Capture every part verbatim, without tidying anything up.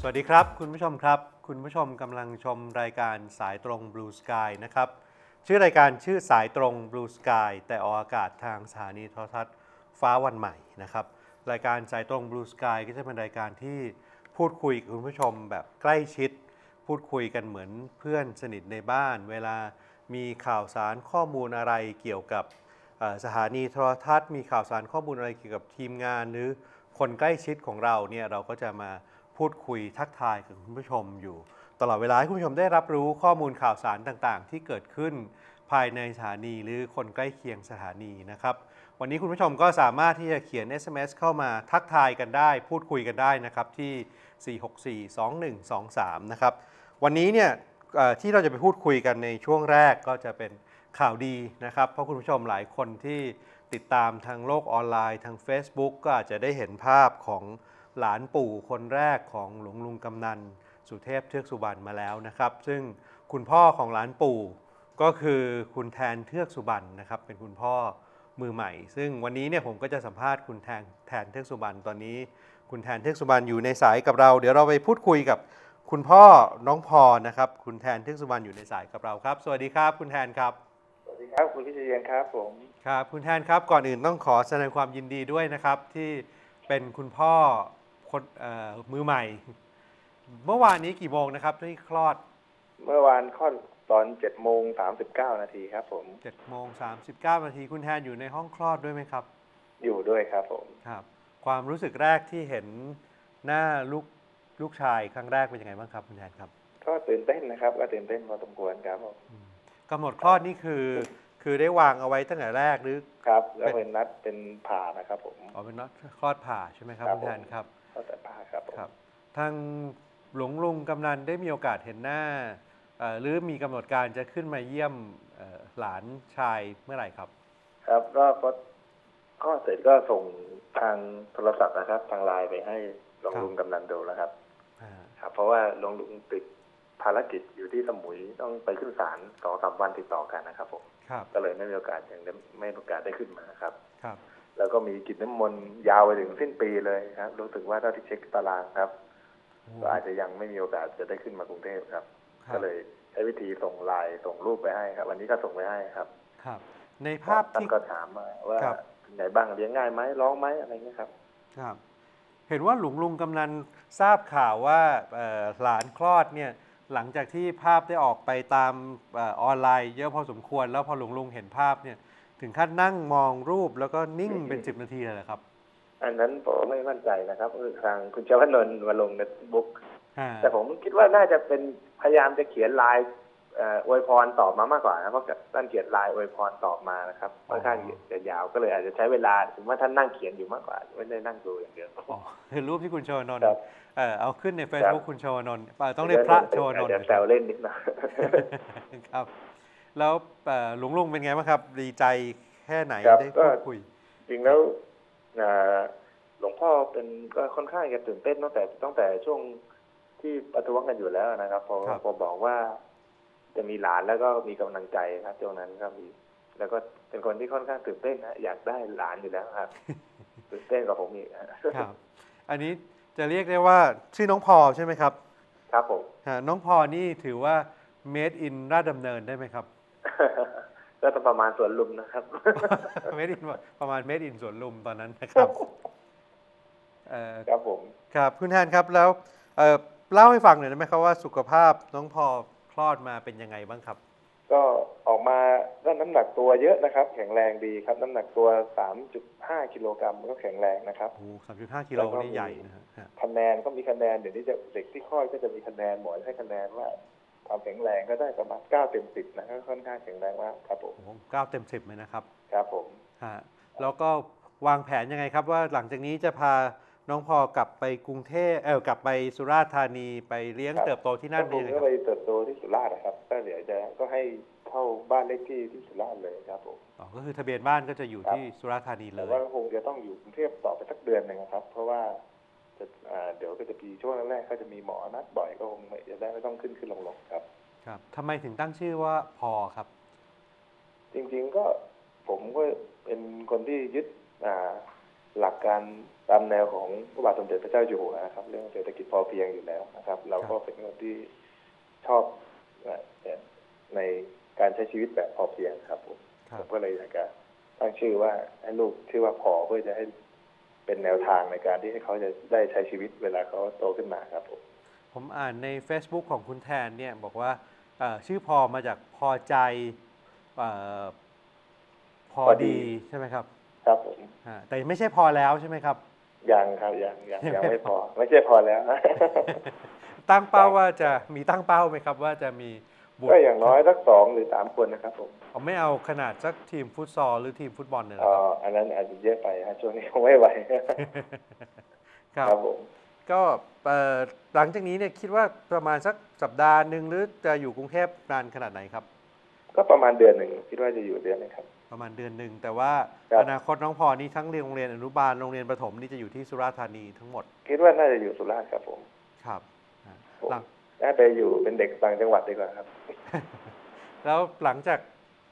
วัสดีครับคุณผู้ชมครับคุณผู้ชมกำลังชมรายการสายตรง Blue Sky นะครับชื่อรายการชื่อสายตรง Blue Sky แต่ออกอากาศทางสถานีโทรทัศน์ฟ้าวันใหม่นะครับรายการสายตรง Blue Sky ก็จะเป็นรายการที่พูดคุยกับคุณผู้ชมแบบใกล้ชิดพูดคุยกันเหมือนเพื่อนสนิทในบ้านเวลามีข่าวสารข้อมูลอะไรเกี่ยวกับสถานีโทรทัศน์มีข่าวสารข้อมูลอะไรเกี่ยวกับทีมงานหรือคนใกล้ชิดของเราเนี่ยเราก็จะมาพูดคุยทักทายกับคุณผู้ชมอยู่ตลอดเวลาให้คุณผู้ชมได้รับรู้ข้อมูลข่าวสารต่างๆที่เกิดขึ้นภายในสถานีหรือคนใกล้เคียงสถานีนะครับวันนี้คุณผู้ชมก็สามารถที่จะเขียน เอส เอ็ม เอส เข้ามาทักทายกันได้พูดคุยกันได้นะครับที่สี่ หก สี่ สอง หนึ่ง สอง สามนะครับวันนี้เนี่ยที่เราจะไปพูดคุยกันในช่วงแรกก็จะเป็นข่าวดีนะครับเพราะคุณผู้ชมหลายคนที่ติดตามทางโลกออนไลน์ทาง Facebook ก็อาจจะได้เห็นภาพของหลานปู่คนแรกของหลวงลุงกำนันสุเทพเทือกสุบรรณมาแล้วนะครับซึ่งคุณพ่อของหลานปู่ก็คือคุณแทนเทือกสุบรรณนะครับเป็นคุณพ่อมือใหม่ซึ่งวันนี้เนี่ยผมก็จะสัมภาษณ์คุณแทนแทนเทือกสุบรรณตอนนี้คุณแทนเทือกสุบรรณอยู่ในสายกับเราเดี๋ยวเราไปพูดคุยกับคุณพ่อน้องพรนะครับคุณแทนเทือกสุบรรณอยู่ในสายกับเราครับสวัสดีครับคุณแทนครับสวัสดีครับคุณพิเชษครับผมครับคุณแทนครับก่อนอื่นต้องขอแสดงความยินดีด้วยนะครับที่เป็นคุณพ่อคนมือใหม่เมื่อวานนี้กี่โมงนะครับที่คลอดเมื่อวานคลอดตอนเจ็ดโมงสามสิบเก้านาทีครับผมเจ็ดโมงสามสิบเก้านาทีคุณแทนอยู่ในห้องคลอดด้วยไหมครับอยู่ด้วยครับผมครับความรู้สึกแรกที่เห็นหน้าลูกลูกชายครั้งแรกเป็นยังไงบ้างครับคุณแทนครับก็ตื่นเต้นนะครับก็ตื่นเต้นพอสมควรครับผมกำหนดคลอดนี่คือคือได้วางเอาไว้ตั้งแต่แรกหรือครับแล้วเป็นนัดเป็นผ่านะครับผมอ๋อเป็นนัดคลอดผ่าใช่ไหมครับคุณแทนครับคลอดแต่ผ่าครับครับทางหลวงลุงกำนันได้มีโอกาสเห็นหน้าหรือมีกำหนดการจะขึ้นมาเยี่ยมหลานชายเมื่อไหร่ครับครับก็พอก็เสร็จก็ส่งทางโทรศัพท์นะครับทางไลน์ไปให้หลวงลุงกำนันดูแล้วครับครับเพราะว่าหลวงลุงติดภารกิจอยู่ที่สมุยต้องไปขึ้นศาลสองสามวันติดต่อกันนะครับผมก็เลยไม่มีโอกาสยังไม่มีโอกาสได้ขึ้นมาครับแล้วก็มีกิจนิมนต์ยาวไปถึงสิ้นปีเลยครับรู้สึกว่าเท่าที่เช็คตารางครับก็อาจจะยังไม่มีโอกาสจะได้ขึ้นมากรุงเทพครับก็เลยใช้วิธีส่งไลน์ส่งรูปไปให้ครับวันนี้ก็ส่งไปให้ครับครับในภาพที่ก็ถามมาว่าเป็นไงบ้างเลี้ยงง่ายไหมร้องไหมอะไรเงี้ยครับครับเห็นว่าหลวงลุงกำนันทราบข่าวว่าหลานคลอดเนี่ยหลังจากที่ภาพได้ออกไปตามออนไลน์เยอะพอสมควรแล้วพอหลวงลุงเห็นภาพเนี่ยถึงขั้นนั่งมองรูปแล้วก็นิ่งเป็นสิบนาทีเลยเหรอครับอันนั้นผมไม่มั่นใจนะครับทางคุณเจ้าพนนท์มาลงในบุ๊กแต่ผมคิดว่าน่าจะเป็นพยายามจะเขียนไลน์อวยพรตอบมามากกว่านะเพราะท่านเขียนไลน์อวยพรตอบมานะครับค่อนข้างจะยาวก็เลยอาจจะใช้เวลาถึงว่าท่านนั่งเขียนอยู่มากกว่าไม่ได้นั่งดูอย่างเดียวอ๋อคือรูปที่คุณโชวนนท์เอาขึ้นใน Facebook คุณโชวนนท์ต้องเรียกพระโชวนนท์แซวเล่นนิดหน่อยครับแล้วหลวงลุงเป็นไงบ้างครับดีใจแค่ไหนได้พูดคุยจริงแล้วหลวงพ่อเป็นก็ค่อนข้างจะตื่นเต้นตั้งแต่ตั้งแต่ช่วงที่ประท้วงกันอยู่แล้วนะครับพอพอบอกว่าจะมีหลานแล้วก็มีกำลังใจครับช่วงนั้นก็มีแล้วก็เป็นคนที่ค่อนข้างตื่นเต้นนะอยากได้หลานอยู่แล้วครับตื่นเต้นกับผมอีกครับอันนี้จะเรียกได้ว่าชื่อน้องพอใช่ไหมครับครับผมน้องพอนี่ถือว่า made in ราชดำเนินได้ไหมครับก็ประมาณสวนลุมนะครับ made in ประมาณ made in สวนลุมตอนนั้นนะครับครับผมครับคุณแทนครับแล้วเล่าให้ฟังหน่อยได้ไหมครับว่าสุขภาพน้องพอคลอดมาเป็นยังไงบ้างครับก็ออกมาด้านน้ำหนักตัวเยอะนะครับแข็งแรงดีครับน้ำหนักตัว สามจุดห้า กิโลกรัมก็แข็งแรงนะครับโอ้ สามจุดห้า กิโลนี่ใหญ่นะฮะคะแนนก็มีคะแนนเดี๋ยวนี้จะเด็กที่คลอดก็จะมีคะแนนหมอให้คะแนนว่าความแข็งแรงก็ได้ประมาณเก้าเต็มสิบนะก็ค่อนข้างแข็งแรงมากครับผมเก้าเต็มสิบเลยนะครับครับผมฮะแล้วก็วางแผนยังไงครับว่าหลังจากนี้จะพาน้องพอกลับไปกรุงเทพเออกลับไปสุราษฎร์ธานีไปเลี้ยงเติบโตที่นั่นเลยก็ไปเติบโตที่สุราษฎร์นะครับก็เดี๋ยวจะก็ให้เข้าบ้านเลขที่ที่สุราษฎร์เลยครับผมอ๋อก็คือทะเบียนบ้านก็จะอยู่ที่สุราษฎร์ธานีเลยแต่ว่าคงจะต้องอยู่กรุงเทพต่อไปสักเดือนหนึ่งครับเพราะว่าจะเดี๋ยวก็จะมีช่วงแรกๆก็จะมีหมอนัดบ่อยก็คงจะได้ไม่ต้องขึ้นขึ้นลงๆครับครับทำไมถึงตั้งชื่อว่าพอครับจริงๆก็ผมก็เป็นคนที่ยึดหลักการตามแนวของพระบาทสมเด็จพระเจ้าอยู่หัวนะครับ เรื่องเศรษฐกิจพอเพียงอยู่แล้วนะครับ เราก็เป็นคนที่ชอบในการใช้ชีวิตแบบพอเพียงครับผมผมก็เลยอยากจะตั้งชื่อว่าให้ลูกชื่อว่าพอเพื่อจะให้เป็นแนวทางในการที่ให้เขาจะได้ใช้ชีวิตเวลาเขาโตขึ้นมาครับผมผมอ่านใน Facebook ของคุณแทนเนี่ยบอกว่าชื่อพอมาจากพอใจพอดีใช่ไหมครับครับผมแต่ไม่ใช่พอแล้วใช่ไหมครับยังครับยังยังยังไม่พอไม่ใช่พอแล้วตั้งเป้าว่าจะมีตั้งเป้าไหมครับว่าจะมีบุตรก็อย่างน้อยสักสองหรือสามคนนะครับผมผมไม่เอาขนาดสักทีมฟุตซอลหรือทีมฟุตบอลเนี่ยอ๋ออันนั้นอาจจะเยอะไปฮะช่วงนี้คงไม่ไหวครับผมก็หลังจากนี้เนี่ยคิดว่าประมาณสักสัปดาห์หนึ่งหรือจะอยู่กรุงเทพนานขนาดไหนครับก็ประมาณเดือนหนึ่งคิดว่าจะอยู่เดือนนึงครับประมาณเดือนหนึ่งแต่ว่าอนาคตน้องพอนี่ทั้งเรียนโรงเรียนอนุบาลโรงเรียนประถมนี่จะอยู่ที่สุราษฎร์ธานีทั้งหมดคิดว่าน่าจะอยู่สุราษฎร์ครับผมครับหลังน่าไปอยู่เป็นเด็กต่างจังหวัดดีกว่าครับแล้วหลังจาก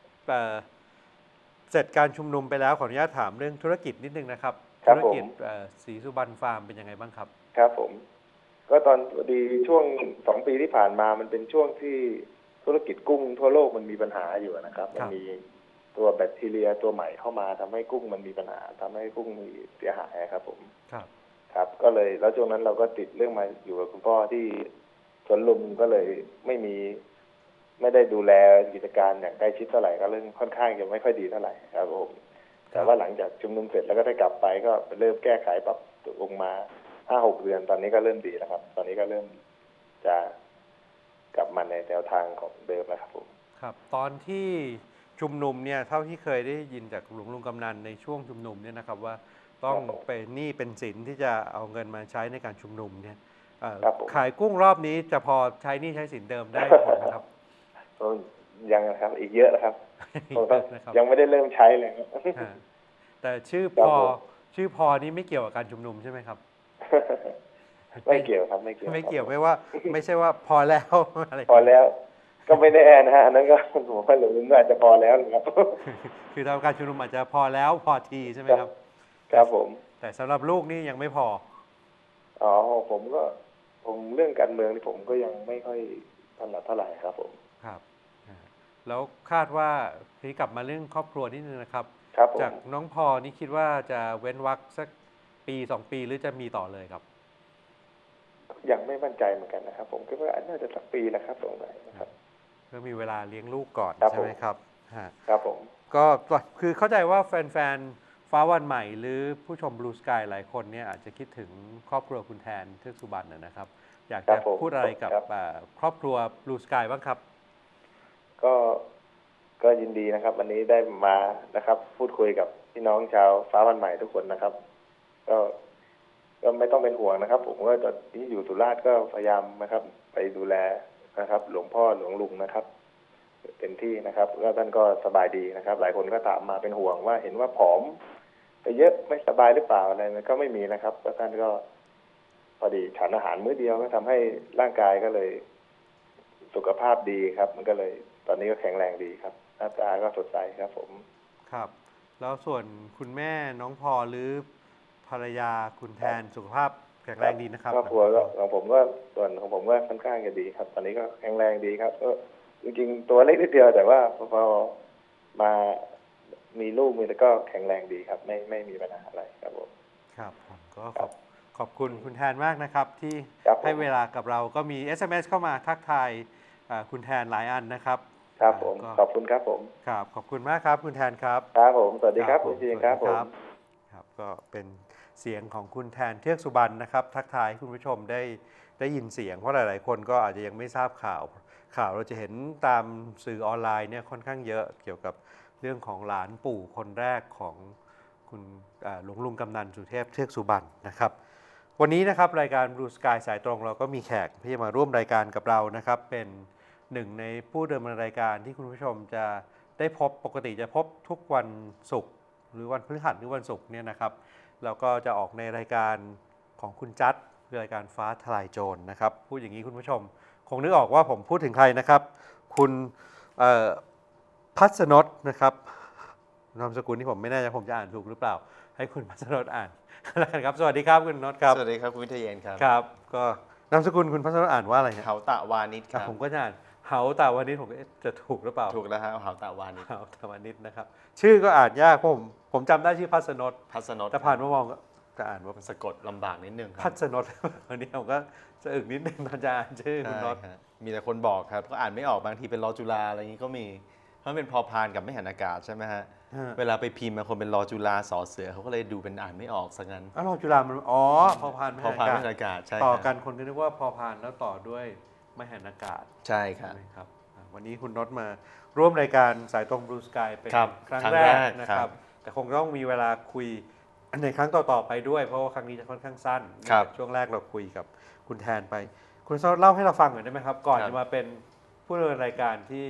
เสร็จการชุมนุมไปแล้วขออนุญาตถามเรื่องธุรกิจนิดนึงนะครับธุรกิจศรีสุบรรณฟาร์มเป็นยังไงบ้างครับครับผมก็ตอนดีช่วงสองปีที่ผ่านมามันเป็นช่วงที่ธุรกิจกุ้งทั่วโลกมันมีปัญหาอยู่นะครับมันมีตัวแบคทีเรียตัวใหม่เข้ามาทำให้กุ้งมันมีปัญหาทำให้กุ้งมีเสียหายครับผมครับครับก็เลยแล้วช่วงนั้นเราก็ติดเรื่องมาอยู่กับคุณพ่อที่สวนลุมก็เลยไม่มีไม่ได้ดูแลกิจการอย่างใกล้ชิดเท่าไหร่ก็เรื่องค่อนข้างจะไม่ค่อยดีเท่าไหร่ครับผมแต่ว่าหลังจากชุมนุมเสร็จแล้วก็ได้กลับไปก็เริ่มแก้ไขปรับลงมาห้าหกเดือนตอนนี้ก็เริ่มดีแล้วครับตอนนี้ก็เริ่มจะกลับมาในแนวทางของเดิมแล้วครับผมครับตอนที่ชุมนุมเนี่ยเท่าที่เคยได้ยินจากหลวงลุงกำนันในช่วงชุมนุมเนี่ยนะครับว่าต้องเป็นหนี้เป็นสินที่จะเอาเงินมาใช้ในการชุมนุมเนี่ยขายกุ้งรอบนี้จะพอใช้หนี้ใช้สินเดิมได้ผลนะครับยังนะครับอีกเยอะนะครับยังไม่ได้เริ่มใช้เลยแต่ชื่อพอชื่อพอนี้ไม่เกี่ยวกับการชุมนุมใช่ไหมครับไม่เกี่ยวครับไม่เกี่ยวไม่เกี่ยวไม่ว่าไม่ใช่ว่าพอแล้วอะไรพอแล้วก็ไม่แน่นะฮะอันนั้นก็ผมว่าหลวงอาจจะพอแล้วนะครับคือทางการชุมนุมอาจจะพอแล้วพอทีใช่ไหมครับครับผมแต่สำหรับลูกนี่ยังไม่พออ๋อผมก็ผมเรื่องการเมืองที่ผมก็ยังไม่ค่อยถนัดเท่าไหร่ครับผมครับแล้วคาดว่าทีกลับมาเรื่องครอบครัวนิดนึงนะครับจากน้องพอนี่คิดว่าจะเว้นวรรคสักปีสองปีหรือจะมีต่อเลยครับยังไม่มั่นใจเหมือนกันนะครับผมคิดว่าน่าจะสักปีแหละครับตรงไหนนะครับก็มีเวลาเลี้ยงลูกก่อนใช่ไหมครับครับผมก็คือเข้าใจว่าแฟนๆฟ้าวันใหม่หรือผู้ชม Blue Sky หลายคนเนี่ยอาจจะคิดถึงครอบครัวคุณแทนเทือกสุบรรณนะครับอยากจะพูดอะไรกับครอบครัว Blue Sky บ้างครับก็ก็ยินดีนะครับวันนี้ได้มานะครับพูดคุยกับพี่น้องชาวฟ้าวันใหม่ทุกคนนะครับก็ก็ไม่ต้องเป็นห่วงนะครับผมก็ตอนนี้อยู่สุราษฎร์ก็พยายามนะครับไปดูแลนะครับหลวงพ่อหลวงลุงนะครับเต็มที่นะครับแล้วท่านก็สบายดีนะครับหลายคนก็ถามมาเป็นห่วงว่าเห็นว่าผอมไปเยอะไม่สบายหรือเปล่าอะไรนะก็ไม่มีนะครับแล้วท่านก็พอดีฉันอาหารมื้อเดียวก็ทำให้ร่างกายก็เลยสุขภาพดีครับมันก็เลยตอนนี้ก็แข็งแรงดีครับหน้าตาก็สดใสครับผมครับแล้วส่วนคุณแม่น้องพอหรือภรรยาคุณแทนสุขภาพแข็งแรงดีนะครับครอบครัวของผมก็ส่วนของผมก็ค่อนข้างจะดีครับตอนนี้ก็แข็งแรงดีครับก็จริงๆตัวเล็กนิดเดียวแต่ว่าพอมามีลูกมีแล้วก็แข็งแรงดีครับไม่ไม่มีปัญหาอะไรครับผมครับผมก็ขอบขอบคุณคุณแทนมากนะครับที่ให้เวลากับเราก็มี เอส เอ็ม เอส เข้ามาทักทายคุณแทนหลายอันนะครับครับผมขอบคุณครับผมครับขอบคุณมากครับคุณแทนครับครับผมสวัสดีครับคุณจีนครับผมครับก็เป็นเสียงของคุณแทนเทือกสุบรรณนะครับทักทายคุณผู้ชมได้ได้ยินเสียงเพราะหลายๆคนก็อาจจะยังไม่ทราบข่าวข่าวเราจะเห็นตามสื่อออนไลน์เนี่ยค่อนข้างเยอะเกี่ยวกับเรื่องของหลานปู่คนแรกของคุณหลวงลุงกำนันสุเทพเทือกสุบรรณนะครับวันนี้นะครับรายการ Blue Sky สายตรงเราก็มีแขกที่จะมาร่วมรายการกับเรานะครับเป็นหนึ่งในผู้ดำเนินรายการที่คุณผู้ชมจะได้พบปกติจะพบทุกวันศุกร์หรือวันพฤหัสหรือวันศุกร์เนี่ยนะครับแล้วก็จะออกในรายการของคุณจัดรายการฟ้าทลายโจรนะครับพูดอย่างนี้คุณผู้ชมคงนึกออกว่าผมพูดถึงใครนะครับคุณพัศนท์นะครับนามสกุลที่ผมไม่แน่ใจผมจะอ่านถูกหรือเปล่าให้คุณพัชรสอ่านแล้วกันครับสวัสดีครับคุณนศครับสวัสดีครับคุณวิทยเยนครับครับก็นามสกุลคุณพัชรสอ่านว่าอะไรฮะเหาตะวานิชครับผมก็จะอ่านเหาตาวานิชผมก็เอ๊ะจะถูกหรือเปล่าถูกแล้วฮะเหาตะวานิชเหาตาวานิชนะครับชื่อก็อ่านยากเพราะผมผมจำได้ชื่อพัสนศพัสนศแต่ผ่านมามองก็จะอ่านว่ามันสะกดลำบากนิดนึงคพัรับสนศวันนี้ผมก็จะอึกนิดนึงตอนจะอ่านชื่อคุณนศใช่ฮะมีแต่คนบอกครับก็อ่านไม่ออกบางทีเป็นรอจุฬาอะไรอย่างนี้ก็มีเพราะมันเป็นพอพานกับไม่หันอากาศใช่ไหมฮะฮะเวลาไปพิมพ์บางคนเป็นรอจุฬาสอเสือเขาก็เลยดูเป็นอ่านไม่ออกซะงั้นอ้าวเราจุฬามันอ๋อพอพานไม่พอหันพานอาไม่หันกาศอากาศใช่ต่อครับกันคนก็นึกว่าพอพานแล้วต่อด้วยไม่หันอากาศใช่ครัใช่บไหมครับอ่าวันนี้คุณนศมาร่วมรายการสายตรง Blue Sky เป็นครับครั้งครั้งแรแรกกนะคครัรับบแต่คงต้องมีเวลาคุยในครั้งต่อๆไปด้วย เพราะว่าครั้งนี้จะค่อนข้างสั้นครับช่วงแรกเราคุยกับคุณแทนไป คุณนศเล่าให้เราฟังหน่อยได้ไหมครับ ก่อนครับจะมาเป็นผู้ดำเนินรายการที่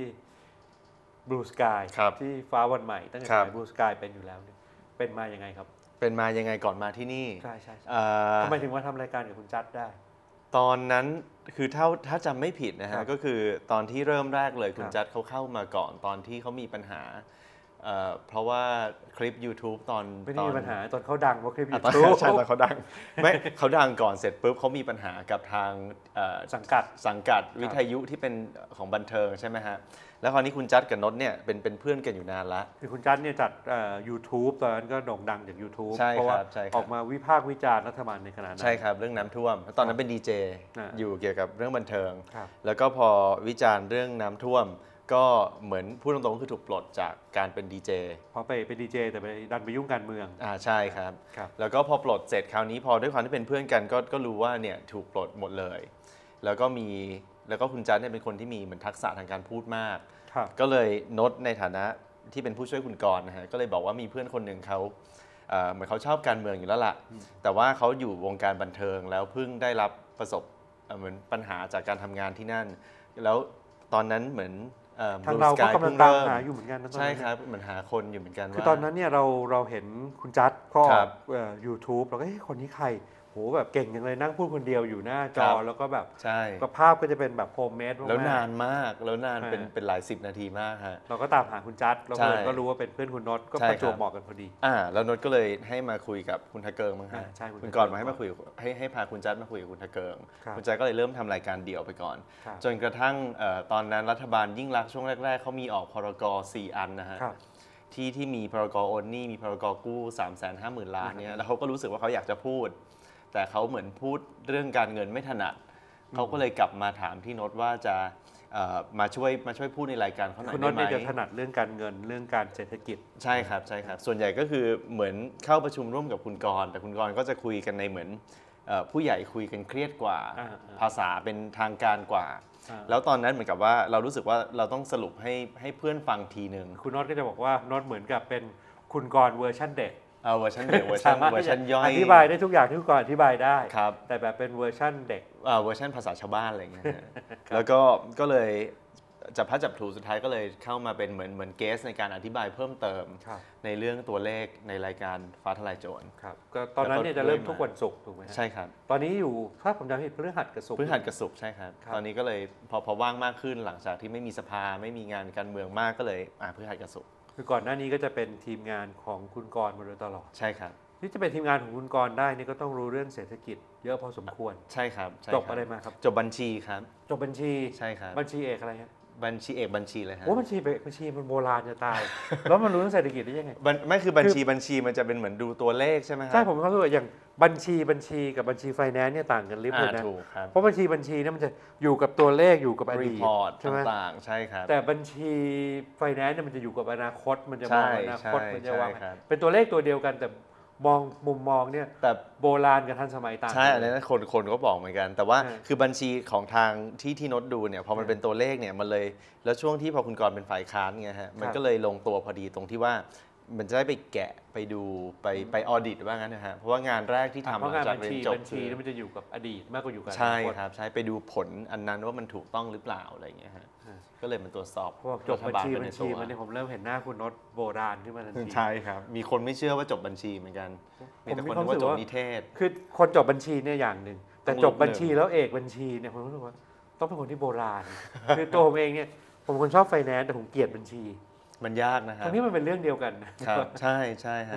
Blue Sky ครับที่ฟ้าวันใหม่ตั้งแต่ครัสบมัย Blue Sky เป็นอยู่แล้วเนี่ยเป็นมายังไงครับเป็นมายังไงก่อนมาที่นี่ใช่ใช่ใช่เอ่อทำไมถึงมาทำรายการกับคุณจัดได้ตอนนั้นคือถ้าถ้าจำไม่ผิดนะครัฮะบก็คือตอนที่เริ่มแรกเลยคุคณรับจัดเขาเข้ามาก่อนตอนที่เขามีปัญหาเอ่อเพราะว่าคลิป YouTube ตอนไม่ตได้อนมีปัญหาตอนเขาดังเพราะคลิปอ่ะยูตอนทูบใช่ตอนเขาดังไม่เขาดังก่อนเสร็จปุ๊บเขามีปัญหากับทางเอ่อสังกัดสังกัดวิทยุที่เป็นของบันเทิงใช่ไหมฮะแล้วคราวนี้คุณจัดกับนศเนี่ยเป็นเป็นเพื่อนกันอยู่นานละคือคุณจัดเนี่ยจัดยูทูบตอนนั้นก็โด่งดังจาก YouTube ใช่ครับเพราะว่าใช่ครับออกมาวิพากษ์วิจารณ์รัฐบาลในขณะนั้นใช่ครับเรื่องน้ำท่วมตอนนั้นเป็นดีเจอ่าอยู่เกี่ยวกับเรื่องบันเทิงครับแล้วก็พอวิจารณ์เรื่องน้ำท่วม ก็เหมือนพูดตรงๆก็คือถูกปลดจากการเป็นดีเจพอไปเป็นดีเจแต่ไปดันไปยุ่งการเมืองอ่าใช่ครับครับแล้วก็พอปลดเสร็จคราวนี้พอด้วยความที่เป็นเพื่อนกันก็ก็รู้ว่าเนี่ยถูกปลดหมดเลย แล้วก็มีแล้วก็คุณจันเนี่ยเป็นคนที่มีเหมือนทักษะทางการพูดมากครับก็เลยโน้ตในฐานะที่เป็นผู้ช่วยคุณกรณ์นะฮะก็เลยบอกว่ามีเพื่อนคนหนึ่งเขาเอ่อเหมือนเขาชอบการเมืองอยู่แล้วล่ะ แต่ว่าเขาอยู่วงการบันเทิงแล้วเพิ่งได้รับประสบเอ่อเหมือนปัญหาจากการทำงานที่นั่น แล้วตอนนั้นเหมือนเอ่อทาง Blue เราก็ Sky กำลังเพิ่ตามเริ่หาอยู่เหมือนกันนะตอนใช่นั้นครับเหมือนหาคนอยู่เหมือนกันคือว่าตอนนั้นเนี่ยเราเราเห็นคุณจัดก็อครัอกบยูทูบเราก็เฮ้ยคนนี้ใครโหแบบเก่งจังเลยนั่งพูดคนเดียวอยู่หน้าจครัอบ แล้วก็แบบใช่ก็ภาพก็จะเป็นแบบโฮมเมดแล้วนานมากแล้วนานเป็นอ่าเป็นหลายสิบนาทีมากฮะเราก็ตามหาคุณจัดแล้วใช่ก็รู้ว่าเป็นเพื่อนคุณนศก็ใช่ประจวบครับเหมาะกันพอดีอ่าแล้วนนท์ก็เลยให้มาคุยกับคุณทะเกิงมั้งฮะอ่าใช่คุณคุณทะเกิงก่อนมาให้มาคุยให้ให้พาคุณจัดมาคุยกับคุณทะเกิงครับคุณจัดก็เลยเริ่มทำรายการเดี่ยวไปก่อนครับจนกระทั่งเอ่อตอนนั้นรัฐบาลยิ่งรักษณ์ช่วงแรก ๆเขามีออกพรกสี่อันนะฮะครับที่ที่มีพรกโอนหนี้มีพรกกู้ สามแสนห้าหมื่น ล้านเนี่ยแล้วเขาก็รู้สึกว่าเขาอยากจะพูด แต่เขาเหมือนพูดเรื่องการเงินไม่ถนัดเขาก็เลยกลับมาถามที่โน้ตว่าจะเอ่อมาช่วยมาช่วยพูดในรายการเขาหน่อยคุณนได้ศไหมเนี่ยจะถนัดเรื่องการเงินเรื่องการเศรษฐกิจใช่ครับใช่ครับส่วนใหญ่ก็คือเหมือนเข้าประชุมร่วมกับคุณกรณ์แต่คุณกรณ์ก็จะคุยกันในเหมือนเอ่อผู้ใหญ่คุยกันเครียดกว่าอ่าอ่าภาษาเป็นทางการกว่าอ่าแล้วตอนนั้นเหมือนกับว่าเรารู้สึกว่าเราต้องสรุปให้ให้เพื่อนฟังทีหนึ่งคุณนศก็จะบอกว่าคุณนศเหมือนกับเป็นคุณกรณ์เวอร์ชันเด็กเอาเวอร์ชันเด็กเวอร์ชันสามารถเวอร์ชันย่อยอธิบายได้ทุกอย่างที่คุณกรณ์อธิบายได้ครับแต่แบบเป็นเวอร์ชันเด็กเอ่อเวอร์ชันภาษาชาวบ้านอะไรอย่างเงี้ยฮะ แล้วก็ก็เลยจับพลัดจับผลูสุดท้ายก็เลยเข้ามาเป็นเหมือนเหมือนเกสในการอธิบายเพิ่มเติมครับในเรื่องตัวเลขในรายการฟ้าทลายโจรครับก็ตอนนั้นเนี่ยแล้วก็จะเริ่มเรื่อยมาทุกวันศุกร์ถูกไหมฮะใช่ครับตอนนี้อยู่ถ้าผมจำไม่ผิดพฤหัสกับศุกร์พฤหัสกับศุกร์ใช่ครับครับตอนนี้ก็เลยพอพอว่างมากขึ้นหลังจากที่ไม่มีสภาไม่มีงานการเมืองมากก็เลยอ่าพฤหัสกับศุกร์คือก่อนหน้านี้ก็จะเป็นทีมงานของคุณกรณ์มาโดยตลอดใช่ครับที่จะเป็นทีมงานของคุณกรณ์ได้นี่ก็ต้องรู้เรื่องเศรษฐกิจเยอะพอสมควรใช่ครับใช่จคบอะไรมาครับจบบัญชีครับจบบัญชีใช่ครับบัญชีเอกอะไรฮะบัญชีเอกบัญชีเลยฮะโอ้บัญชีบัญชีมันโบราณจะตาย แล้วมันรู้เรื่องเศรษฐกิจได้ยังไงบัญไม่คือบัญชีบัญชีมันจะเป็นเหมือนดูตัวเลขใช่ไหมครัใช่ผมเขาคืออย่างบัญชีบัญชีกับบัญชีไฟแนนซ์เนี่ยต่างกันลิบเลอ่ายนะถูกครับเพราะบัญชีบัญชีเนี่ยมันจะอยู่กับตัวเลขอยู่กับอรีดีตพอร์ตใช่ไหมต่างๆใช่ครับแต่บัญชีไฟแนนซ์เนี่ยมันจะอยู่กับอนาคต มันจะมใช่องอนาคตใช่มันจะวางใช่ครับเป็นตัวเลขตัวเดียวกันแต่มองมุมมองเนี่ยแต่โบราณกับทันสมัยต่างใช่กัอันเลยนั้นคนคนก็บอกเหมือนกัน แต่ว่าใช่คือบัญชีของทางที่ที่โนตดูเนี่ยพอมันใช่เป็นตัวเลขเนี่ยมันเลยแล้วช่วงที่พอคุณกรณ์เป็นฝ่ายค้านไงฮะมันครับก็เลยลงตัวพอดีตรงที่ว่ามันจะได้ไปแกะไปดูไปไปออดิตว่างั้นนะฮะเพราะว่างานแรกที่ทำเพหลัราะงาง นจากบัญเรียชีนจบบัญชีคือเนี่ยมันจะอยู่กับอดีตมากกว่าอยู่กับอนาใช่คตครับใช่ไปดูผลอันนั้นว่ามันถูกต้องหรือเปล่าอะไรอย่างเงี้ยฮะอ่าก็เลยมาตรวจสอบพอจบบัญชีรัฐาลบัญชีไปมันในเนี่ยผมเริ่มเห็นหน้าคุณนศโบราณขึ้นมาทันตัวทีใช่ครับมีคนไม่เชื่อว่าจบบัญชีเหมือนกันมีแต่ผมมีคนความนึกว่ารู้สึจกบว่านิเทศคือคนจบบัญชีเนี่ยอย่างหนึ่งแต่ต้องจบบัญชีลบหนึ่งแล้วเอกบัญชีเนี่ยผมรู้สึกว่าต้องเป็นคนที่โบราณ คือตัวผมเองเนี่ยผมเป็นคนชอบไฟแนนซ์แต่ผมเกลียดบัญชีมันยากนะครัทั้บงนี้มันเป็นเรื่องเดียวกันนะครับใช่ใช่ฮะฮะ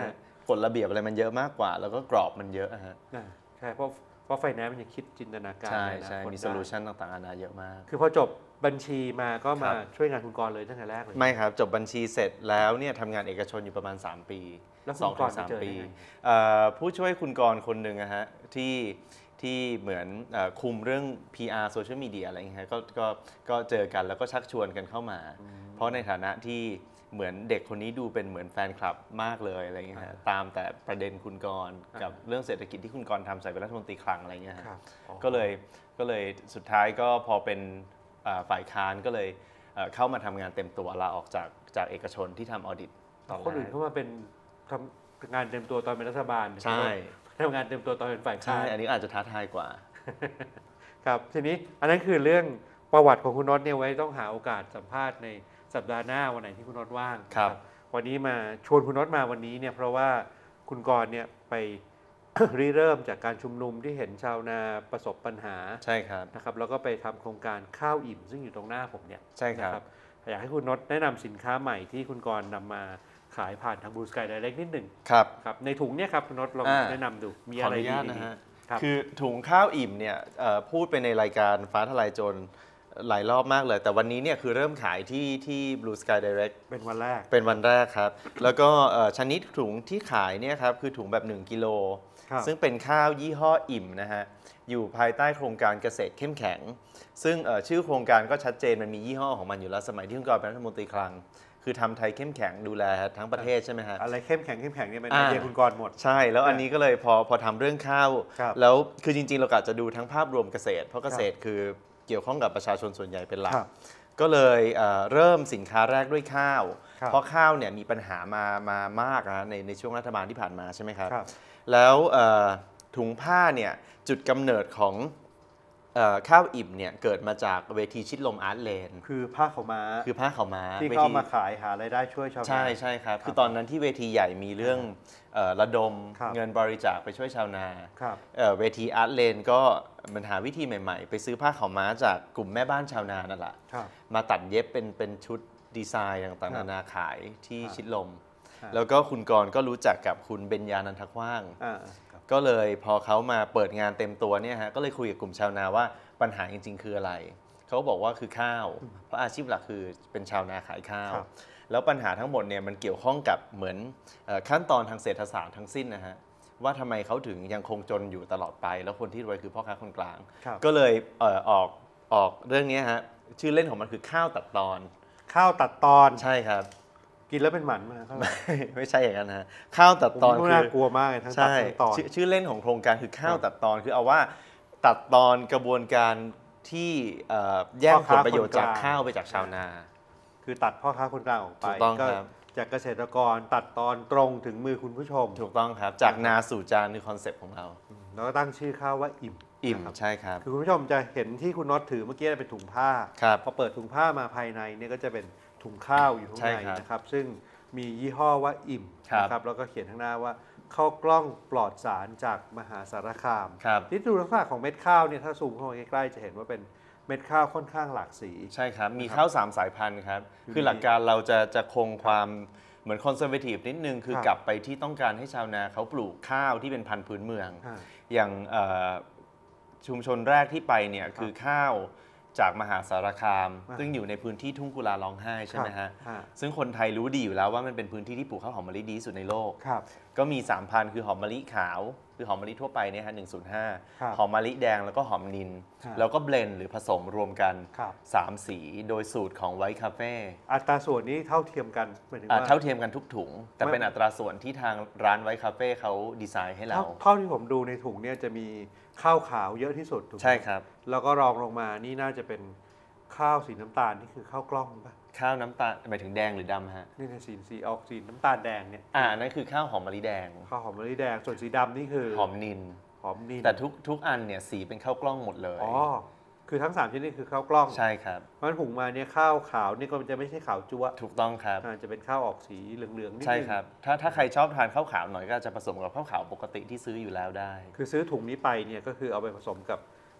กฎระเบียบอะไรมันเยอะมากกว่า แล้วก็กรอบมันเยอะอะฮะอ่าใช่เพราะเพราะไฟแนนซ์มันยังคิดจินตนาการใช่ในอนาใช่คตมีได้โซลูชันต่างๆนานาเยอะมากคือพอจบบัญชีมาก็มาครับช่วยงานคุณกรณ์เลยตั้งแต่แรกเลยไม่ครับ จบบัญชีเสร็จแล้วเนี่ยทำงานเอกชนอยู่ประมาณ สาม ปีแล้วคุณสองกถึรณ์งไปสามเจอปีได้ไงเอ่อผู้ช่วยคุณกรณ์คนหนึ่งอะฮะที่ที่เหมือนเอ่อคุมเรื่อง พี อาร์ โซเชียลมีเดียอะไรอย่างเงี้ยก็ก็ก็เจอกันแล้วก็ชักชวนกันเข้ามา เพราะในฐานะที่เหมือนเด็กคนนี้ดูเป็นเหมือนแฟนคลับมากเลยอะไรอย่างเงี้ยฮะตามแต่ประเด็นคุณกรณ์กับเรื่องเศรษฐกิจที่คุณกรณ์ทำใส่เป็นรัฐมนตรีคลังอะไรอย่างเงี้ยฮะครับอ๋อก็เลยก็เลยสุดท้ายก็พอเป็นเอ่อฝ่ายค้านก็เลยเอ่อเข้ามาทำงานเต็มตัวลาออกจากจากเอกชนที่ทำออดิตตอนคนอื่นแรกเข้ามาเป็นทำงานเต็มตัวตอนเป็นรัฐบาลใช่ทำงานเต็มตัวตอนเป็นฝ่ายใช่ค้านอันนี้อาจจะท้าทายกว่าครับทีนี้อันนั้นคือเรื่องประวัติของคุณน็อตเนี่ยไว้ต้องหาโอกาสสัมภาษณ์ในสัปดาห์หน้าวันไหนที่คุณน็อตว่างครับนะวันนี้มาชวนคุณน็อตมาวันนี้เนี่ยเพราะว่าคุณกรณ์เนี่ยไป ริเริ่มจากการชุมนุมที่เห็นชาวนาประสบปัญหาใช่ครับนะครับแล้วก็ไปทำโครงการข้าวอิ่ม ซึ่งอยู่ตรงหน้าผมเนี่ยใช่ครับนะอยากให้คุณน็อตแนะนำสินค้าใหม่ที่คุณกรณ์นำมาขายผ่านทาง Blue Sky Direct นิดหนึ่งครับครับในถุงเนี่ยครับคุณน็อตลองอ่าแนะนำดูมีขออะอไรนุญาตดีนะฮะๆครับคือถุงข้าวอิ่มเนี่ยเอ่อพูดไปในรายการฟ้าทลายโจรหลายรอบมากเลย แต่วันนี้เนี่ยคือเริ่มขายที่ที่ Blue Sky Direct เป็นวันแรกเป็นวันแรกครับ แล้วก็เอ่อชนิดถุงที่ขายเนี่ยครับคือถุงแบบ หนึ่ง กิโลครับซึ่งเป็นข้าวยี่ห้ออิ่มนะฮะ อยู่ภายใต้โครงการเกษตรเข้มแข็ง ซึ่งเอ่อชื่อโครงการก็ชัดเจนมันมียี่ห้อของมันอยู่แล้วสมัยที่คุณกรณ์เป็นรัฐมนตรีคลัง คือทำไทยเข้มแข็งดูแลทั้งประเทศใช่ไหมฮะอะไรเข้มแข็งเข้มแข็งเนี่ยเป็นไออ่าเดียคุณกรณ์หมดใช่แล้วอันนี้ก็เลยพอพอทำเรื่องข้าวครับแล้วคือจริงๆ เรากะจะดูทั้งภาพรวมเกษตร เพราะเกษตรคือเกี่ยวข้องกับประชาชนส่วนใหญ่เป็นหลักครับก็เลยเอ่อเริ่มสินค้าแรกด้วยข้าวครับเพราะข้าวเนี่ยมีปัญหามามามากนะในในช่วงรัฐบาลที่ผ่านมาใช่ไหมครับครับแล้วเอ่อถุงผ้าเนี่ยจุดกำเนิดของเอ่อข้าวอิ่มเนี่ยเกิดมาจากเวทีชิดลมอาร์ตเลนคือผ้าขาวม้าคือผ้าขาวม้าที่วเขาทีมาขายหารายได้ช่วยชาวนาใช่ใช่ครับครับคือตอนนั้นที่เวทีใหญ่มีเรื่องเอ่อระดมครับเงินบริจาคไปช่วยชาวนาครับเอ่อเวทีอาร์ตเลนก็มันหาวิธีใหม่ๆ ไปซื้อผ้าขาวม้าจากกลุ่มแม่บ้านชาวนานั่นแหละครับมาตัดเย็บเป็นเป็นชุดดีไซน์ต่างครัๆบนานาขายที่ครับชิดลมครับแล้วก็คุณกรณ์ก็รู้จักกับคุณเบญญานันทกว้างอ่าครับก็เลยพอเขามาเปิดงานเต็มตัวเนี่ยฮะก็เลยคุยกับกลุ่มชาวนาว่าปัญหาจริงๆ คืออะไร เขาบอกว่าคือข้าว เพราะอาชีพหลักคือเป็นชาวนาขายข้าวครับแล้วปัญหาทั้งหมดเนี่ยมันเกี่ยวข้องกับเหมือนเอ่อขั้นตอนทางเศรษฐศาสตร์ทั้งสิ้นนะฮะว่าทำไมเขาถึงยังคงจนอยู่ตลอดไป แล้วคนที่รวยคือพ่อค้าคนกลางครับก็เลยเอ่อออกออกเรื่องนี้ฮะชื่อเล่นของมันคือข้าวตัดตอนข้าวตัดตอนใช่ครับกินแล้วเป็นหมันมากเท่าไหร่ไม่ใช่อย่างนั้นฮะข้าวตัดผมตอนว่าคือน่ากลัวมากเลยทั้งตัดใช่ทั้งตอนชื่อชื่อเล่นของโครงการคือข้าวครับตัดตอนคือเอาว่าตัดตอนกระบวนการที่เอ่อแย่งพ่อผค้าลประโยชน์จากคนกลางข้าวไปจากชาวนาคือตัดพ่อค้าคนกลางออกไปถูกต้องก็ครับจากเกษตรกรตัดตอนตรงถึงมือคุณผู้ชมถูกต้องครับ จากนาสู่จานคือคอนเซปต์ของเราแล้วก็ตั้งชื่อข้าวว่าอิ่มอิ่มนะครับใช่ครับคือคุณผู้ชมจะเห็นที่คุณน็อตถือเมื่อกี้เป็นถุงผ้าครับพอเปิดถุงผ้ามาภายในเนี่ยก็จะเป็นถุงข้าวอยู่ข้างใช่ในครับนะครับ ซึ่งมียี่ห้อว่าอิ่มครับนะครับแล้วก็เขียนข้างหน้าว่าข้าวกล้องปลอดสารจากมหาสารคามครับที่ดูลักษณะของเม็ดข้าวเนี่ยถ้าซูมเข้ามาใกล้ๆจะเห็นว่าเป็นเม็ดข้าวค่อนข้างหลากสีใช่ครับ มีข้าวสามสายพันธุ์ครับคือคือหลักการเราจะจะคงความเหมือนคอนเซอร์เวทีฟนิดนึง คือครับกลับไปที่ต้องการให้ชาวนาเขาปลูกข้าวที่เป็นพันธุ์พื้นเมืองอ่าอย่างเอ่อชุมชนแรกที่ไปเนี่ยคือข้าวจากมหาสารคามอ่าซึ่งอยู่ในพื้นที่ทุ่งกุลาร้องไห้ใช่ไหมฮะอ่าซึ่งคนไทยรู้ดีอยู่แล้วว่ามันเป็นพื้นที่ที่ปลูกข้าวหอมมะลิดีที่สุดในโลกครับก็มี สามพันธุ์คือหอมมะลิขาว คือหอมมะลิทั่วไปเนี่ยฮะหนึ่งศูนย์ห้าครับหอมมะลิแดงแล้วก็หอมนินครับแล้วก็เบลนด์หรือผสมรวมกันครับสามสีโดยสูตรของไวท์คาเฟ่อัตราส่วนนี้เท่าเทียมกันหมายถึงอ่าว่าเท่าเทียมกันทุกถุง แต่ไม่เป็นอัตราส่วนที่ทางร้านไวท์คาเฟ่เขาดีไซน์ให้เราเท่าเท่าที่ผมดูในถุงเนี่ยจะมีข้าวขาวเยอะที่สุดถูกไหมใช่ครับแล้วก็รองลงมานี่น่าจะเป็นข้าวสีน้ำตาลนี่คือข้าวกล้องป่ะข้าวน้ำตาลหมายถึงแดงหรือดำฮะนี่ในสีสีออกสีน้ำตาลแดงเนี่ยอ่านั่นคือข้าวหอมมะลิแดงข้าวหอมมะลิแดงส่วนสีดำนี่คือหอมนินหอมนินแต่ทุกทุกอันเนี่ยสีเป็นข้าวกล้องหมดเลยอ๋อคือทั้งสามชนิดคือข้าวกล้องใช่ครับเพราะฉะนั้นหุงมาเนี่ยข้าวขาวนี่ก็จะไม่ใช่ขาวจั๊วถูกต้องครับอ่าจะเป็นข้าวออกสีเหลืองๆนิดนึงใช่ครับ ถ้าถ้าใครชอบทานข้าวขาวหน่อยก็อาจจะผสมกับข้าวขาวปกติที่ซื้ออยู่แล้วได้คือซื้อถุงนี้ไปเนี่ยก็คือเอาไปผสมกับ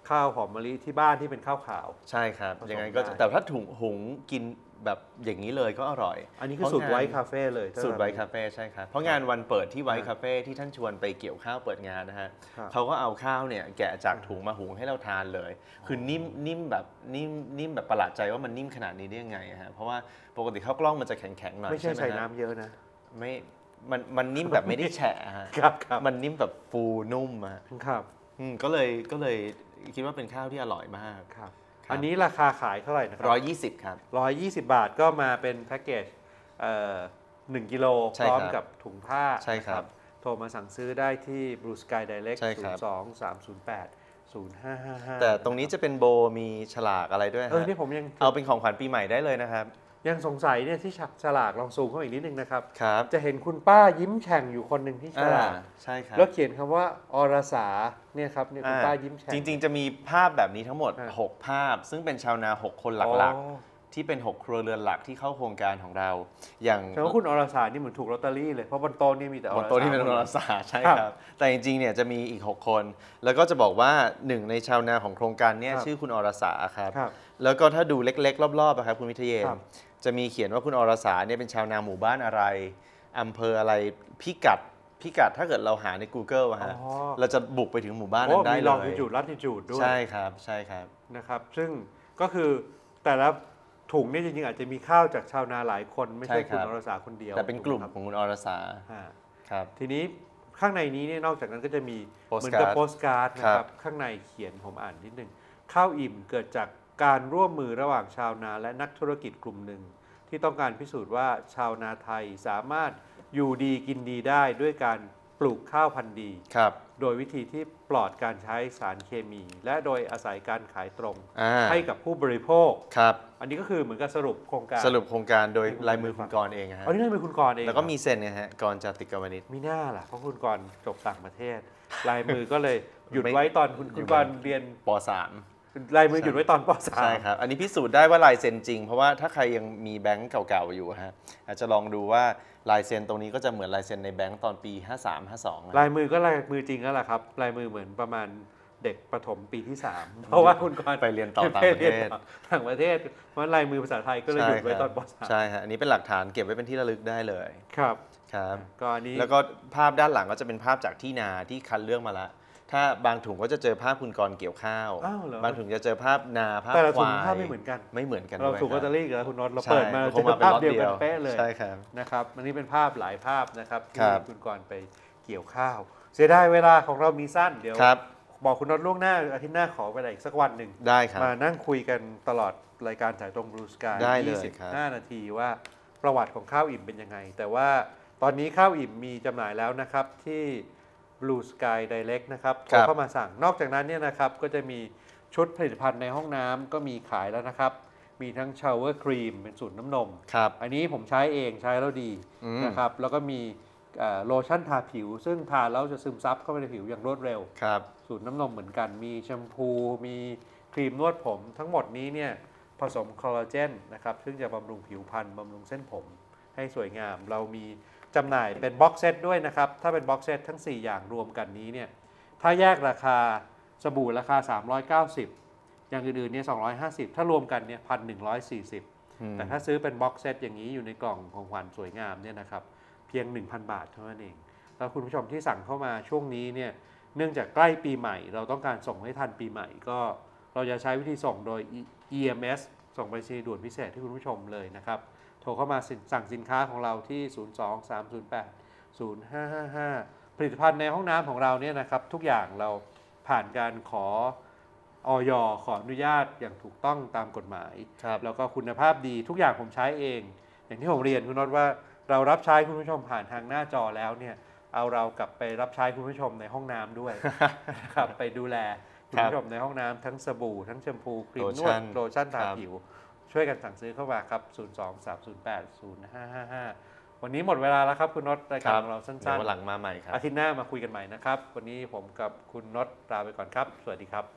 ข้าวหอมมะลิที่บ้านที่เป็นข้าวขาวใช่ครับผสมยังไงก็จะได้แต่ถ้าถุงหุงกินแบบอย่างนี้เลยก็อร่อยอันนี้คือสูตรไวท์คาเฟ่เลยสูตรไวท์คาเฟ่ใช่ครับเพราะงานวันเปิดที่ไวท์คาเฟ่ที่ท่านชวนไปเกี่ยวข้าวเปิดงานนะฮะครับเขาก็เอาข้าวเนี่ยแกะจากถุงมาหุงให้เราทานเลย คือนิ่มนิ่มแบบนิ่มนิ่มแบบประหลาดใจว่ามันนิ่มขนาดนี้ได้ยังไงฮะเพราะว่าปกติข้าวกล้องมันจะแข็งๆหน่อยไม่ใช่ใช่ไหมใส่ฮะน้ำเยอะนะไม่มันมันนิ่มแบบไม่ได้แฉะฮะครับครับมันนิ่มแบบฟูนุ่มอะครับอืมก็เลยก็เลยคิดว่าเป็นข้าวที่อร่อยมากครับครับอันนี้ราคาขายเท่าไหร่นะครัร้อยยี่สิบครับร้อยยี่สิบบาทก็มาเป็นแพ็กเกจเอ่อหนึ่งกิโลใช่พร้อมครับกับถุงผ้าใช่ครับนะโทรมาสั่งซื้อได้ที่ Blue Sky Direct ใช่ครับศูนย์ สอง สาม ศูนย์ แปด ศูนย์ ห้า ห้า ห้าแต่ตรงนี้จะเป็นโบมีฉลากอะไรด้วยเออฮะนี่ผมยังเอาเป็นของขวัญปีใหม่ได้เลยนะครับยังสงสัยเนี่ยที่ฉลากลองซูมเข้าอีกนิดนึงนะครับครับจะเห็นคุณป้ายิ้มแฉ่งอยู่คนหนึ่งที่ฉอ่าลากใช่ครับแล้วเขียนคำว่าอรสาเนี่ยครับเนี่ยคุณอ่าป้ายิ้มแฉ่งจริงๆ จะมีภาพแบบนี้ทั้งหมดอ่าหก ภาพ ซึ่งเป็นชาวนา หก คนหลักอ๋อๆ ที่เป็น หก ครัวเรือนหลักที่เข้าโครงการของเรา อย่างแต่ว่าคุณอรสานี่เหมือนถูกลอตเตอรี่เลยเพราะบนโต๊ะนี่มีแต่อรบสานโต๊ะที่เป็นหมดนลรยศาสตร์ใช่ครับครับ แต่จริงๆ เนี่ยจะมีอีก หก คน แล้วก็จะบอกว่าหนึ่งในชาวนาของโครงการเนี้ครับชื่อคุณอรสาครับครับแล้วก็ถ้าดูเล็กๆ รอบๆอะครับคุณวิทยเยนครับจะมีเขียนว่าคุณอรสาเนี่ยเป็นชาวนาหมู่บ้านอะไรอำเภออะไรพิกัดพิกัดถ้าเกิดเราหาใน Google อะฮะอ๋อเราจะบุกไปถึงหมู่บ้านโอ้นั้นได้มีเลลองยทิจูดลัดทิจูดด้วยใช่ครับใช่ครับนะครับซึ่งก็คือแต่ละถุงเนี่ยจริงๆอาจจะมีข้าวจากชาวนาหลายคนไม่ใช่ใช่คคุรัณบอรสาคนเดียวแต่เป็นกลุ่มถูไหของคุณอรสาครับอ่าครับทีนี้ข้างในนี้เนี่ยนอกจากนั้นก็จะมี Postcard เหมือนกับโปสการ์ดนะคครัรับบ ข้างในเขียนผมอ่านนิดนึงข้าวอิ่มเกิดจากการร่วมมือระหว่างชาวนาและนักธุรกิจกลุ่มหนึ่ง ที่ต้องการพิสูจน์ว่าชาวนาไทยสามารถอยู่ดีกินดีได้ด้วยการปลูกข้าวพันธุ์ดีครับโดยวิธีที่ปลอดการใช้สารเคมี และโดยอาศัยการขายตรงอ่าให้กับผู้บริโภคครับอันนี้ก็คือเหมือนกับสรุปโครงการสรุปโครงการโดยให้คุณลายมือคุณกรณ์เองอะฮะอันนี้นั่นเป็นคุณกรณ์เองแล้วก็เหรอมีเซ็นไงฮะกรณ์จาติกาวนิชมีหน้าล่ะเพราะคุณกรณ์จบต่างประเทศ ลายมือก็เลยหยุดไม่ไว้ตอนคุณอยู่คุณกรณ์เรียนปสามลายมือหยุดไว้ตอนป .สามใช่ครับ อันนี้พิสูจน์ได้ว่าลายเซ็นจริง เพราะว่าถ้าใครยังมีแบงก์เก่าๆอยู่ฮะอาจจะลองดูว่าลายเซ็นตรงนี้ก็จะเหมือนลายเซ็นในแบงก์ตอนปี ห้าสาม ห้าสองลายมือก็ลายมือจริงแล้วล่ะครับลายมือเหมือนประมาณเด็กประถมปีที่สามเพราะว่าคุณกรณ์ไปเรียนต่อต่างประเทศต่างประเทศเพราะลายมือภาษาไทยก็เลยหยุดไว้ตอนป .สามใช่ฮะอันนี้เป็นหลักฐานเก็บไว้เป็นที่ระลึกได้เลยครับครับก็อันนี้แล้วก็ภาพด้านหลังก็จะเป็นภาพจากที่นาที่คัดเลือกมาละถ้าบางถุงก็จะเจอภาพคุณกรณ์เกี่ยวข้าวอ้าวเหรอบางถุงจะเจอภาพนาภาพแต่ละคถุงวายภาพไม่เหมือนกันไม่เหมือนกันเราด้วยถูกลอตเตอครับรี่กับคุณน็อตเราใช่เปิดมาคเจงอมาเป็นภาพล็อตเดียวเดีกัยนวเป๊ะเลยใช่ครับนะครับอันนี้เป็นภาพหลายภาพนะครับครัที่บคุณกรณ์ไปเกี่ยวข้าว เสียดายเวลาของเรามีสั้นเดี๋ยวครับบอกคุณน็อตล่วงหน้าอาทิตย์หน้าขอเวลาอีกสักวันหนึ่งได้ครับมานั่งคุยกันตลอดรายการสายตรง Blue Sky ได้เลยยี่สิบครับห้านาทีว่าประวัติของข้าวอิ่มเป็นยังไง แต่ว่าตอนนี้ข้าวอิ่มมีจำหน่ายแล้วนะครับที่ Blue Sky Direct นะครับโทรเข้ามาสั่งนอกจากนั้นเนี่ยนะครับก็จะมีชุดผลิตภัณฑ์ในห้องน้ำก็มีขายแล้วนะครับ มีทั้ง Shower Cream เป็นสูตรน้ำนมครับอันนี้ผมใช้เองใช้แล้วดีอืมนะครับแล้วก็มีเอ่อโลชั่นทาผิว ซึ่งทาแล้วจะซึมซับเข้าไปในผิวอย่างรวดเร็วครับสูตรน้ำนมเหมือนกัน มีแชมพู มีครีมนวดผมทั้งหมดนี้เนี่ยผสมคอลลาเจนนะครับซึ่งจะบำรุงผิวพรรณบำรุงเส้นผมให้สวยงาม เรามีจำหน่ายเป็นบ็อกเซตด้วยนะครับ ถ้าเป็นบ็อกเซตทั้ง สี่ อย่างรวมกันนี้เนี่ยถ้าแยกราคาสบู่ราคา สามร้อยเก้าสิบ อย่างอื่นๆเนี่ยสองร้อยห้าสิบ ถ้ารวมกันเนี่ย หนึ่งพันหนึ่งร้อยสี่สิบอืมแต่ถ้าซื้อเป็นบ็อกเซตอย่างนี้อยู่ในกล่องของขวัญสวยงามเนี่ยนะครับเพียง หนึ่งพัน บาทเท่านั้นเอง แล้วคุณผู้ชมที่สั่งเข้ามาช่วงนี้เนี่ยเนื่องจากใกล้ปีใหม่ เราต้องการส่งให้ทันปีใหม่ ก็เราจะใช้วิธีส่งโดย อี เอ็ม เอส ส่งไปรษณีย์ด่วนพิเศษที่คุณผู้ชมเลยนะครับโทรเข้ามาสั่งสินค้าของเราที่ ศูนย์ สอง สาม ศูนย์ แปด ศูนย์ ห้า ห้า ห้า ผลิตภัณฑ์ในห้องน้ำของเราเนี่ยนะครับทุกอย่างเราผ่านการขออย ขออนุญาตอย่างถูกต้องตามกฎหมายครับแล้วก็คุณภาพดีทุกอย่างผมใช้เอง อย่างที่ผมเรียนคุณน็อตว่าเรารับใช้คุณผู้ชมผ่านทางหน้าจอแล้วเนี่ยเอาเรากลับไปรับใช้คุณผู้ชมในห้องน้ำด้วย นะครับไปดูแลคุณผู้ชมในห้องน้ำทั้งสบู่ทั้งแชมพูครีมนวดโลชั่นทาผิว ช่วยกันสั่งซื้อเข้ามาครับ ศูนย์ สอง สาม ศูนย์ แปด ศูนย์ ห้า ห้า ห้า วันนี้หมดเวลาแล้วครับคุณน็อตรายการของเราสั้เดี๋ยนววันหลังมาใหม่ครับๆอาทิตย์หน้ามาคุยกันใหม่นะครับวันนี้ผมกับคุณน็อตลาไปก่อนครับสวัสดีครับ